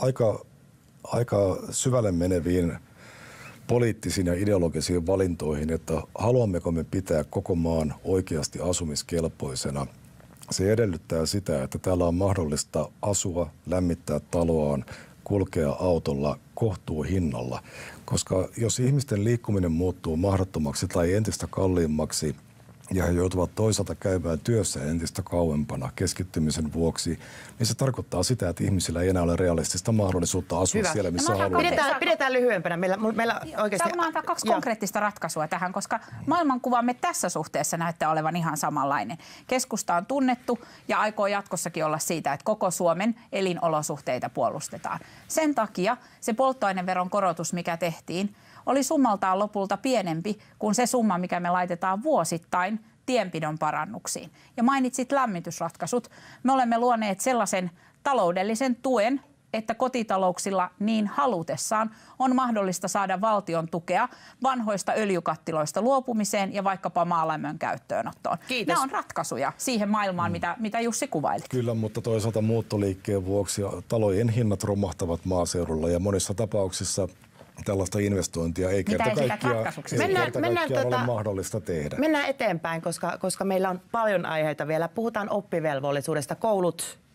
aika syvälle meneviin poliittisiin ja ideologisiin valintoihin, että haluammeko me pitää koko maan oikeasti asumiskelpoisena. Se edellyttää sitä, että täällä on mahdollista asua, lämmittää taloaan, kulkea autolla kohtuuhinnalla, koska jos ihmisten liikkuminen muuttuu mahdottomaksi tai entistä kalliimmaksi ja he joutuvat toisaalta käymään työssä entistä kauempana keskittymisen vuoksi, niin se tarkoittaa sitä, että ihmisillä ei enää ole realistista mahdollisuutta asua siellä, missä haluaa. Pidetään lyhyempänä. Meillä oikeasti... Saanko antaa 2 konkreettista ratkaisua tähän, koska maailmankuvamme tässä suhteessa näyttää olevan ihan samanlainen. Keskusta on tunnettu ja aikoo jatkossakin olla siitä, että koko Suomen elinolosuhteita puolustetaan. Sen takia se polttoaineveron korotus, mikä tehtiin, oli summaltaan lopulta pienempi kuin se summa, mikä me laitetaan vuosittain tienpidon parannuksiin. Ja mainitsit lämmitysratkaisut. Me olemme luoneet sellaisen taloudellisen tuen, että kotitalouksilla niin halutessaan on mahdollista saada valtion tukea vanhoista öljykattiloista luopumiseen ja vaikkapa maalämmön käyttöönottoon. Kiitos. Nämä on ratkaisuja siihen maailmaan, mitä Jussi kuvailit. Kyllä, mutta toisaalta muuttoliikkeen vuoksi talojen hinnat romahtavat maaseudulla ja monissa tapauksissa tällaista investointia ei kerta kaikkiaan ole mahdollista tehdä. Mennään eteenpäin, koska meillä on paljon aiheita vielä. Puhutaan oppivelvollisuudesta. Koulut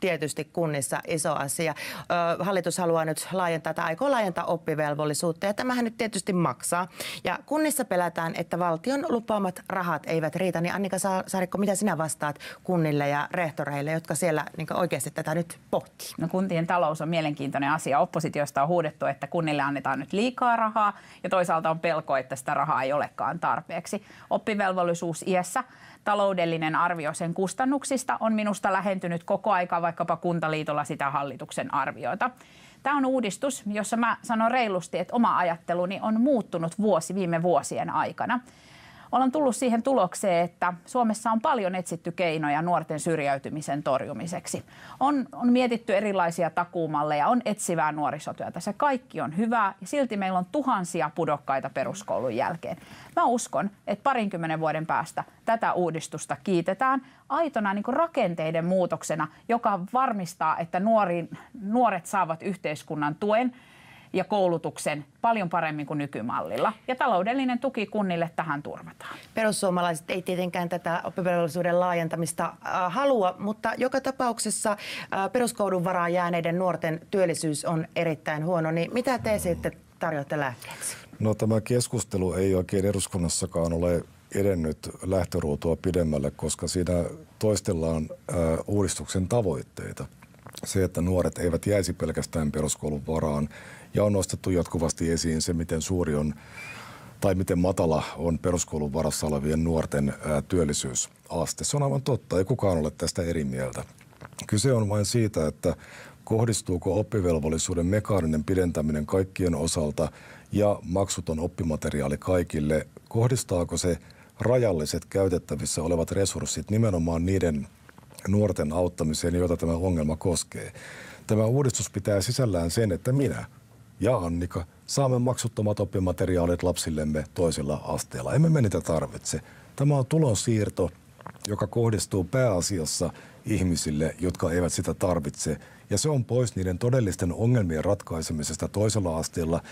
tietysti kunnissa iso asia. Hallitus haluaa nyt laajentaa tai aikoo laajentaa oppivelvollisuutta ja tämähän nyt tietysti maksaa. Ja kunnissa pelätään, että valtion lupaamat rahat eivät riitä. Niin Annika Saarikko, mitä sinä vastaat kunnille ja rehtoreille, jotka siellä niin oikeasti tätä nyt pohtii? No, kuntien talous on mielenkiintoinen asia. Oppositiosta on huudettu, että kunnille annetaan nyt liikaa rahaa ja toisaalta on pelko, että sitä rahaa ei olekaan tarpeeksi. Oppivelvollisuusiässä taloudellinen arvio sen kustannuksista on minusta lähentynyt koko aika vaikkapa Kuntaliitolla sitä hallituksen arviota. Tämä on uudistus, jossa mä sanon reilusti, että oma ajatteluni on muuttunut viime vuosien aikana. Olen tullut siihen tulokseen, että Suomessa on paljon etsitty keinoja nuorten syrjäytymisen torjumiseksi. On mietitty erilaisia takuumalleja, on etsivää nuorisotyötä. Se kaikki on hyvää ja silti meillä on tuhansia pudokkaita peruskoulun jälkeen. Mä uskon, että 20 vuoden päästä tätä uudistusta kiitetään aitona niin kuin rakenteiden muutoksena, joka varmistaa, että nuoret saavat yhteiskunnan tuen ja koulutuksen paljon paremmin kuin nykymallilla. Ja taloudellinen tuki kunnille tähän turvataan. Perussuomalaiset ei tietenkään tätä oppivelvollisuuden laajentamista halua, mutta joka tapauksessa peruskoulun varaan jääneiden nuorten työllisyys on erittäin huono. Niin mitä te sitten tarjoatte lääkkeeksi? No, tämä keskustelu ei oikein eduskunnassakaan ole edennyt lähtöruutua pidemmälle, koska siinä toistellaan uudistuksen tavoitteita. Se, että nuoret eivät jäisi pelkästään peruskoulun varaan, ja on nostettu jatkuvasti esiin se, miten suuri on tai miten matala on peruskoulun varassa olevien nuorten työllisyysaste. Se on aivan totta, ei kukaan ole tästä eri mieltä. Kyse on vain siitä, että kohdistuuko oppivelvollisuuden mekaaninen pidentäminen kaikkien osalta ja maksuton oppimateriaali kaikille, kohdistaako se rajalliset käytettävissä olevat resurssit nimenomaan niiden nuorten auttamiseen, joita tämä ongelma koskee. Tämä uudistus pitää sisällään sen, että minä ja Annika saamme maksuttomat oppimateriaalit lapsillemme toisella asteella. Emme me niitä tarvitse. Tämä on tulonsiirto, joka kohdistuu pääasiassa ihmisille, jotka eivät sitä tarvitse. Ja se on pois niiden todellisten ongelmien ratkaisemisesta toisella asteella,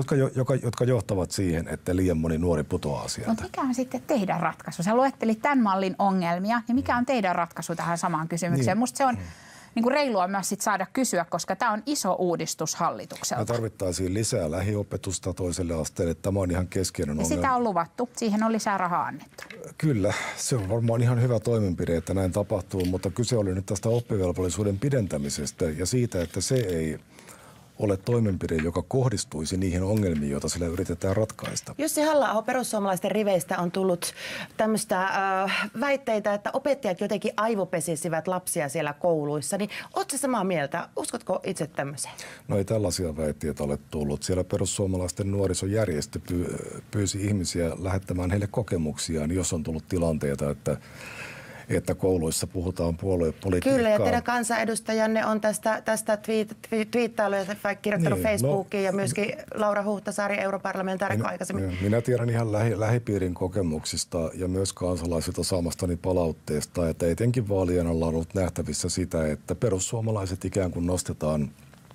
jotka johtavat siihen, että liian moni nuori putoaa sieltä. Mutta mikä on sitten teidän ratkaisu? Sä luettelit tämän mallin ongelmia, niin mikä on teidän ratkaisu tähän samaan kysymykseen? Musta se on niin kuin reilua myös sit saada kysyä, koska tämä on iso uudistus hallitukselta. Me tarvittaisiin lisää lähiopetusta toiselle asteelle. Tämä on ihan keskeinen ongelma. Sitä on luvattu. Siihen on lisää rahaa annettu. Kyllä, se on varmaan ihan hyvä toimenpide, että näin tapahtuu, mutta kyse oli nyt tästä oppivelvollisuuden pidentämisestä ja siitä, että se ei ole toimenpide, joka kohdistuisi niihin ongelmiin, joita sillä yritetään ratkaista. Jussi Halla-aho, perussuomalaisten riveistä on tullut tämmöistä väitteitä, että opettajat jotenkin aivopesisivät lapsia siellä kouluissa. Niin ootko samaa mieltä? Uskotko itse tämmöiseen? No, ei tällaisia väitteitä ole tullut. Siellä perussuomalaisten nuorisojärjestö pyysi ihmisiä lähettämään heille kokemuksiaan, jos on tullut tilanteita, että kouluissa puhutaan puoluepolitiikkaa. Kyllä, ja teidän kansanedustajanne on tästä twiittailu ja kirjoittanut Facebookiin ja myöskin Laura Huhtasaari, europarlamentaarikko aikaisemmin. Minä tiedän ihan lähipiirin kokemuksista ja myös kansalaisilta saamastani palautteesta, että etenkin vaalien alla on ollut nähtävissä sitä, että perussuomalaiset ikään kuin nostetaan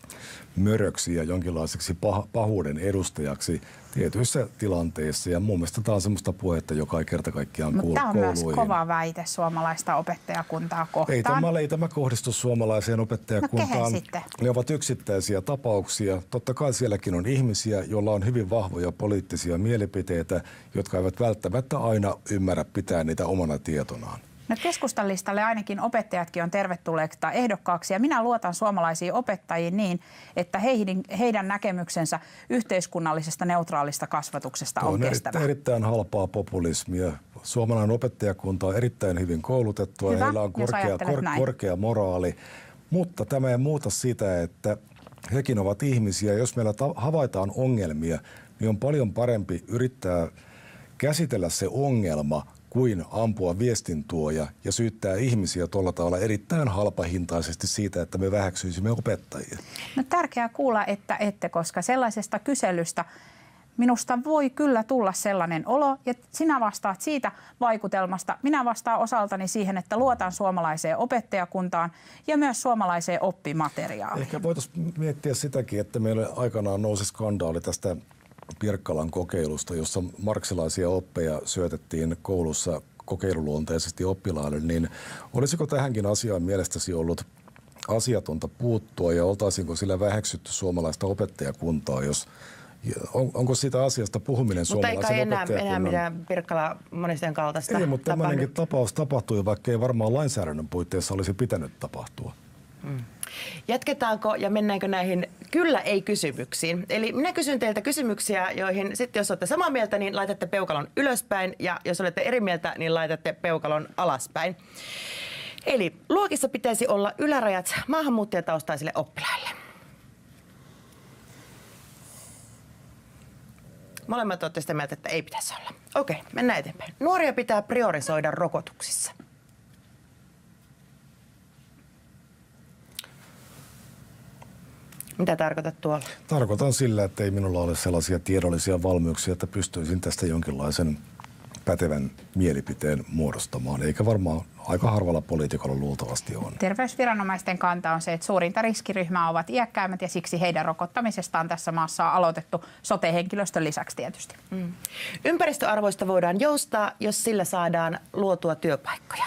möröksi ja jonkinlaiseksi pahuuden edustajaksi tietyissä tilanteissa. Ja mun mielestä tämä on semmoista puhetta, joka ei kerta kaikkiaan kuulu kouluihin. Tämä on myös kova väite suomalaista opettajakuntaa kohtaan. Ei tämä kohdistu suomalaiseen opettajakuntaan. No kehen sitten? Ne ovat yksittäisiä tapauksia. Totta kai sielläkin on ihmisiä, joilla on hyvin vahvoja poliittisia mielipiteitä, jotka eivät välttämättä aina ymmärrä pitää niitä omana tietonaan. No, keskustan listalle ainakin opettajatkin on tervetulleita ehdokkaaksi ja minä luotan suomalaisiin opettajiin niin, että heidän näkemyksensä yhteiskunnallisesta neutraalista kasvatuksesta on kestävä. Erittäin halpaa populismia. Suomalainen opettajakunta on erittäin hyvin koulutettua ja heillä on korkea moraali, mutta tämä ei muuta sitä, että hekin ovat ihmisiä. Jos meillä havaitaan ongelmia, niin on paljon parempi yrittää käsitellä se ongelma kuin ampua viestintuoja ja syyttää ihmisiä tuolla tavalla erittäin halpahintaisesti siitä, että me väheksyisimme opettajia. No, tärkeää kuulla, että ette, koska sellaisesta kyselystä minusta voi kyllä tulla sellainen olo, ja sinä vastaat siitä vaikutelmasta. Minä vastaan osaltani siihen, että luotan suomalaiseen opettajakuntaan ja myös suomalaiseen oppimateriaaliin. Ehkä voitaisiin miettiä sitäkin, että meillä aikanaan nousi skandaali tästä Pirkkalan kokeilusta, jossa marksilaisia oppeja syötettiin koulussa kokeiluluonteisesti oppilaille, niin olisiko tähänkin asiaan mielestäsi ollut asiatonta puuttua ja oltaisiinko sillä väheksytty suomalaista opettajakuntaa, onko siitä asiasta puhuminen suomalaisen opettajakunnan? Mutta ei kai enää mitään Pirkkala monisten kaltaista. Ei, mutta tämmöinenkin tapaus tapahtui, vaikka ei varmaan lainsäädännön puitteissa olisi pitänyt tapahtua. Jatketaanko ja mennäänkö näihin kyllä-ei-kysymyksiin? Eli minä kysyn teiltä kysymyksiä, joihin sitten jos olette samaa mieltä, niin laitatte peukalon ylöspäin ja jos olette eri mieltä, niin laitatte peukalon alaspäin. Eli luokissa pitäisi olla ylärajat maahanmuuttajataustaisille oppilaille. Molemmat olette sitä mieltä, että ei pitäisi olla. Okei, mennään eteenpäin. Nuoria pitää priorisoida rokotuksissa. Mitä tarkoitat tuolla? Tarkoitan sillä, että ei minulla ole sellaisia tiedollisia valmiuksia, että pystyisin tästä jonkinlaisen pätevän mielipiteen muodostamaan, eikä varmaan aika harvalla poliitikolla luultavasti on. Terveysviranomaisten kanta on se, että suurinta riskiryhmää ovat iäkkäimmät ja siksi heidän rokottamisestaan tässä maassa on aloitettu sote-henkilöstön lisäksi tietysti. Ympäristöarvoista voidaan joustaa, jos sillä saadaan luotua työpaikkoja.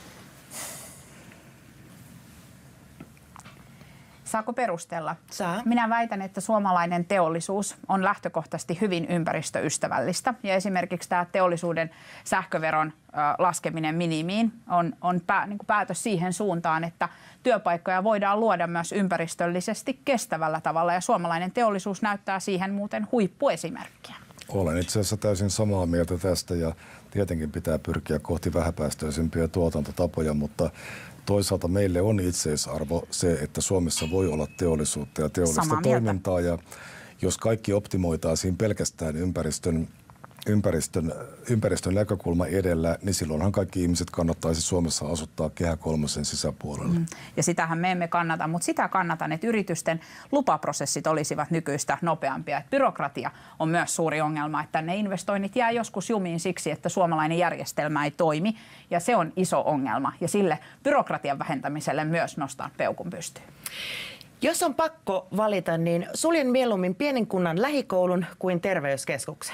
Saako perustella? Saa. Minä väitän, että suomalainen teollisuus on lähtökohtaisesti hyvin ympäristöystävällistä. Ja esimerkiksi tämä teollisuuden sähköveron laskeminen minimiin on päätös siihen suuntaan, että työpaikkoja voidaan luoda myös ympäristöllisesti kestävällä tavalla. Ja suomalainen teollisuus näyttää siihen muuten huippuesimerkkiä. Olen itse asiassa täysin samaa mieltä tästä ja tietenkin pitää pyrkiä kohti vähäpäästöisempiä tuotantotapoja, mutta toisaalta meille on itseisarvo se, että Suomessa voi olla teollisuutta ja teollista toimintaa ja jos kaikki optimoitaisiin pelkästään ympäristön näkökulma edellä, niin silloinhan kaikki ihmiset kannattaisi Suomessa asuttaa Kehä kolmosen sisäpuolella. Ja sitähän me emme kannata, mutta sitä kannatan, että yritysten lupaprosessit olisivat nykyistä nopeampia. Että byrokratia on myös suuri ongelma, että ne investoinnit jää joskus jumiin siksi, että suomalainen järjestelmä ei toimi. Ja se on iso ongelma ja sille byrokratian vähentämiselle myös nostan peukun pystyyn. Jos on pakko valita, niin suljen mieluummin pienen kunnan lähikoulun kuin terveyskeskuksen.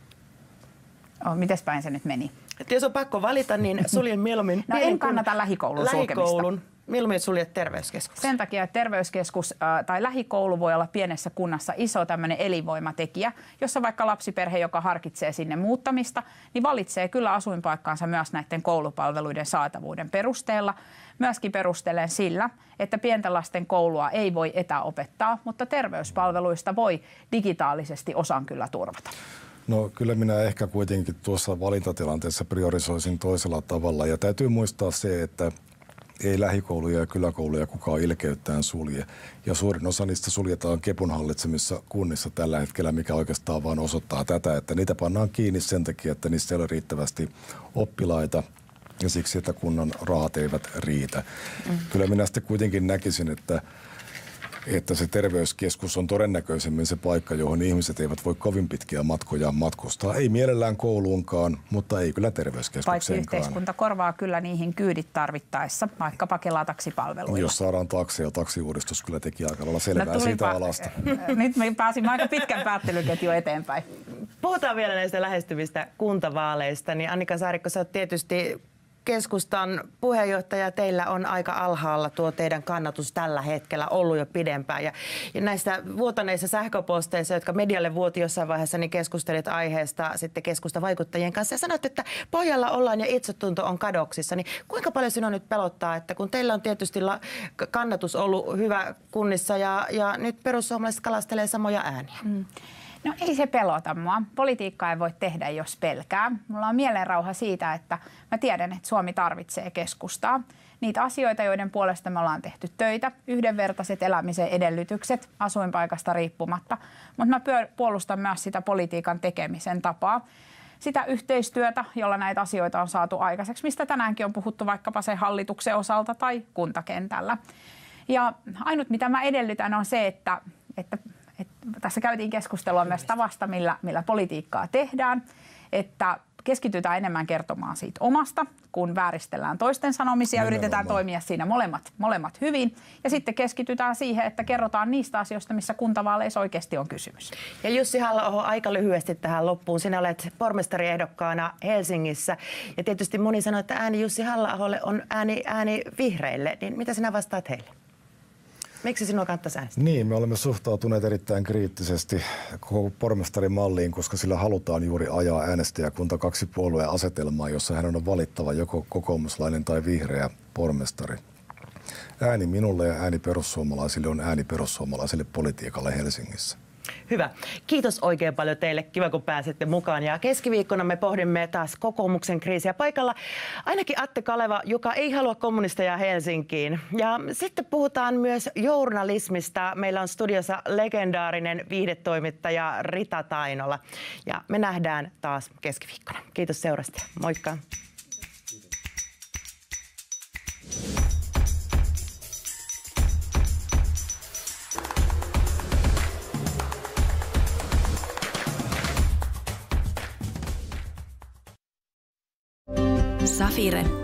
Mites päin se nyt meni? Että jos on pakko valita, niin suljen mieluummin en kannata lähikoulun sulkemista. Mieluummin suljet terveyskeskus. Sen takia, että terveyskeskus tai lähikoulu voi olla pienessä kunnassa iso tämmöinen elinvoimatekijä, jossa vaikka lapsiperhe, joka harkitsee sinne muuttamista, niin valitsee kyllä asuinpaikkaansa myös näiden koulupalveluiden saatavuuden perusteella. Myöskin perustelen sillä, että pienten lasten koulua ei voi etäopettaa, mutta terveyspalveluista voi digitaalisesti osan kyllä turvata. No kyllä minä ehkä kuitenkin tuossa valintatilanteessa priorisoisin toisella tavalla ja täytyy muistaa se, että ei lähikouluja ja kyläkouluja kukaan ilkeyttään sulje. Ja suurin osa niistä suljetaan kepun hallitsemissa kunnissa tällä hetkellä, mikä oikeastaan vaan osoittaa tätä, että niitä pannaan kiinni sen takia, että niissä ei ole riittävästi oppilaita ja siksi, että kunnan rahat eivät riitä. Kyllä minä sitten kuitenkin näkisin, että se terveyskeskus on todennäköisemmin se paikka, johon ihmiset eivät voi kovin pitkiä matkoja matkustaa. Ei mielellään kouluunkaan, mutta ei kyllä terveyskeskukseenkaan. Paitsi yhteiskunta korvaa kyllä niihin kyydit tarvittaessa, vaikkapa Kela-taksipalveluilla. Jos saadaan taksi ja taksiuudistus kyllä teki aika lailla selvää siitä alasta. Nyt me pääsimme aika pitkän päättelyketjun eteenpäin. Puhutaan vielä näistä lähestyvistä kuntavaaleista. Niin Annika Saarikko, sä oot tietysti keskustan puheenjohtaja, teillä on aika alhaalla tuo teidän kannatus tällä hetkellä ollut jo pidempään. Ja näissä vuotaneissa sähköposteissa, jotka medialle vuoti jossain vaiheessa, niin keskustelit aiheesta sitten keskustavaikuttajien kanssa ja sanoit, että pohjalla ollaan ja itsetunto on kadoksissa. Niin kuinka paljon sinua nyt pelottaa, että kun teillä on tietysti kannatus ollut hyvä kunnissa ja nyt perussuomalaiset kalastelee samoja ääniä? No ei se pelota mua. Politiikkaa ei voi tehdä, jos pelkää. Mulla on mielenrauha siitä, että mä tiedän, että Suomi tarvitsee keskustaa. Niitä asioita, joiden puolesta me ollaan tehty töitä, yhdenvertaiset elämisen edellytykset asuinpaikasta riippumatta. Mutta mä puolustan myös sitä politiikan tekemisen tapaa. Sitä yhteistyötä, jolla näitä asioita on saatu aikaiseksi, mistä tänäänkin on puhuttu vaikkapa sen hallituksen osalta tai kuntakentällä. Ja ainut, mitä mä edellytän, on se, että tässä käytiin keskustelua myös tavasta, millä politiikkaa tehdään, että keskitytään enemmän kertomaan siitä omasta, kun vääristellään toisten sanomisia, yritetään toimia siinä molemmat hyvin. Ja sitten keskitytään siihen, että kerrotaan niistä asioista, missä kuntavaaleissa oikeasti on kysymys. Ja Jussi Halla-aho, aika lyhyesti tähän loppuun. Sinä olet pormestariehdokkaana Helsingissä. Ja tietysti moni sanoo, että ääni Jussi Halla-aholle on ääni vihreille. Niin mitä sinä vastaat heille? Miksi sinua kannattaisi äänestää? Niin, me olemme suhtautuneet erittäin kriittisesti koko pormestarimalliin, koska sillä halutaan juuri ajaa äänestäjäkunta 2 puolueen asetelmaa, jossa hän on valittava joko kokoomuslainen tai vihreä pormestari. Ääni minulle ja ääni perussuomalaisille on ääni perussuomalaiselle politiikalle Helsingissä. Hyvä. Kiitos oikein paljon teille. Kiva, kun pääsitte mukaan. Ja keskiviikkona me pohdimme taas kokoomuksen kriisiä. Paikalla ainakin Atte Kaleva, joka ei halua kommunisteja Helsinkiin. Ja sitten puhutaan myös journalismista. Meillä on studiossa legendaarinen viihdetoimittaja Rita Tainola. Ja me nähdään taas keskiviikkona. Kiitos seurasta. Moikka. Safire.